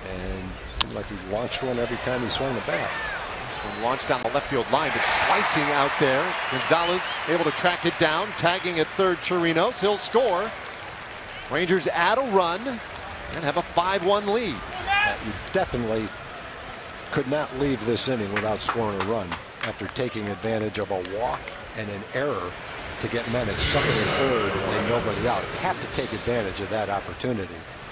And seemed like he launched one every time he swung the bat. This one launched down the left field line, but slicing out there. Gonzalez able to track it down, tagging at third Chirinos. He'll score. Rangers add a run and have a 5-1 lead. You definitely could not leave this inning without scoring a run after taking advantage of a walk and an error to get men at second and third and nobody out. You have to take advantage of that opportunity.